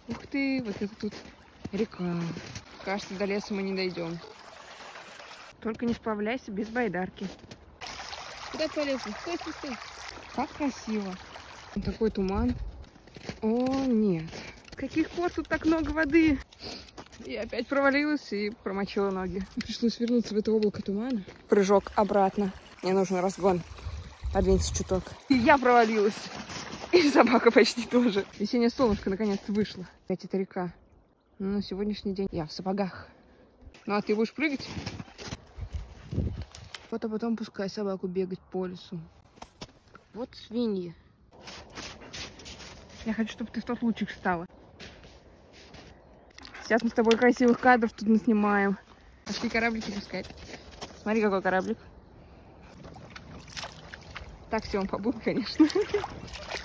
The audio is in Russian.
Ух ты, вот это тут река. Кажется, до леса мы не дойдем. Только не справляйся без байдарки. Куда полезла? Стой, стой, стой. Как красиво. Такой туман. О, нет. С каких пор тут так много воды? Я опять провалилась и промочила ноги. Пришлось вернуться в это облако тумана. Прыжок обратно. Мне нужен разгон. Подвинься чуток. И я провалилась. И собака почти тоже. Весеннее солнышко наконец-то вышло. Опять это река. Но на сегодняшний день я в сапогах. Ну а ты будешь прыгать? Вот, а потом пускай собаку бегать по лесу. Вот свиньи. Я хочу, чтобы ты в тот лучик встала. Сейчас мы с тобой красивых кадров тут наснимаем. Пошли кораблики пускать. Смотри, какой кораблик. Так, все, он побыл, конечно.